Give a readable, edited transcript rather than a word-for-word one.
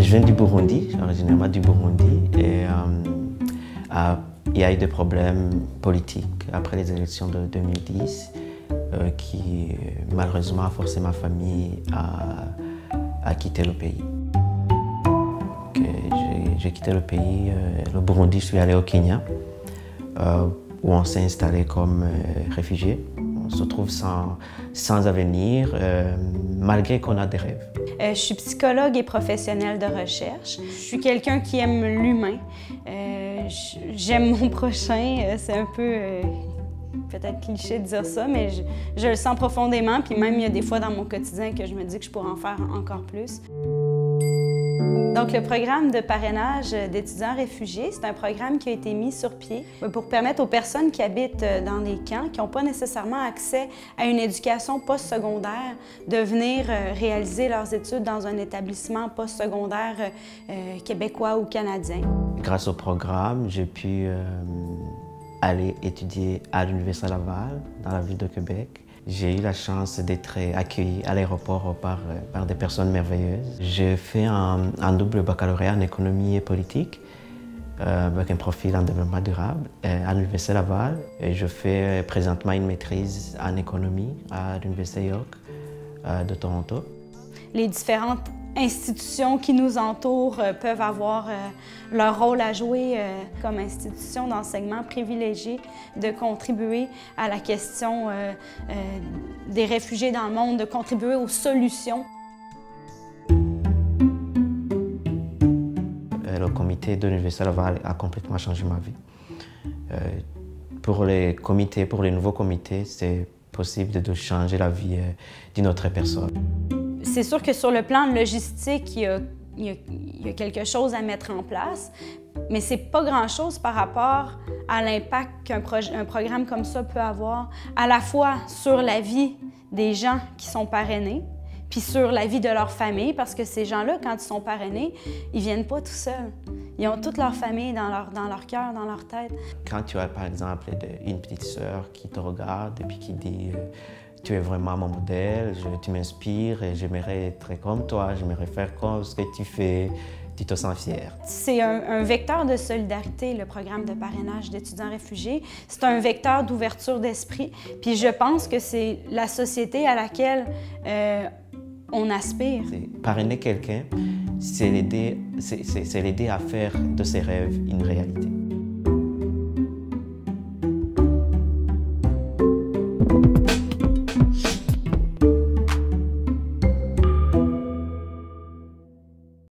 Je viens du Burundi, je suis originairement du Burundi et il y a eu des problèmes politiques après les élections de 2010 qui malheureusement a forcé ma famille à quitter le pays. J'ai quitté le pays, le Burundi, je suis allé au Kenya où on s'est installé comme réfugié. On se trouve sans avenir, malgré qu'on a des rêves. Je suis psychologue et professionnelle de recherche. Je suis quelqu'un qui aime l'humain. J'aime mon prochain. C'est un peu peut-être cliché de dire ça, mais je le sens profondément. Puis même, il y a des fois dans mon quotidien que je me dis que je pourrais en faire encore plus. Donc, le programme de parrainage d'étudiants réfugiés, c'est un programme qui a été mis sur pied pour permettre aux personnes qui habitent dans des camps, qui n'ont pas nécessairement accès à une éducation postsecondaire, de venir réaliser leurs études dans un établissement postsecondaire québécois ou canadien. Grâce au programme, j'ai pu aller étudier à l'Université Laval, dans la ville de Québec. J'ai eu la chance d'être accueilli à l'aéroport par des personnes merveilleuses. J'ai fait un double baccalauréat en économie et politique avec un profil en développement durable à l'Université Laval. Et je fais présentement une maîtrise en économie à l'Université York de Toronto. Les différentes institutions qui nous entourent peuvent avoir leur rôle à jouer comme institution d'enseignement privilégiée, de contribuer à la question des réfugiés dans le monde, de contribuer aux solutions. Le comité de l'Université Laval a complètement changé ma vie. Pour les nouveaux comités, c'est possible de changer la vie d'une autre personne. C'est sûr que sur le plan logistique, il y a quelque chose à mettre en place, mais c'est pas grand-chose par rapport à l'impact qu'un programme comme ça peut avoir, à la fois sur la vie des gens qui sont parrainés, puis sur la vie de leur famille, parce que ces gens-là, quand ils sont parrainés, ils viennent pas tout seuls. Ils ont toute leur famille dans leur cœur, dans leur tête. Quand tu as, par exemple, une petite sœur qui te regarde et puis qui dit tu es vraiment mon modèle, tu m'inspires et j'aimerais être comme toi, j'aimerais faire comme ce que tu fais, tu te sens fier. C'est un vecteur de solidarité, le programme de parrainage d'étudiants réfugiés. C'est un vecteur d'ouverture d'esprit. Puis je pense que c'est la société à laquelle on aspire. Parrainer quelqu'un, c'est l'aider à faire de ses rêves une réalité.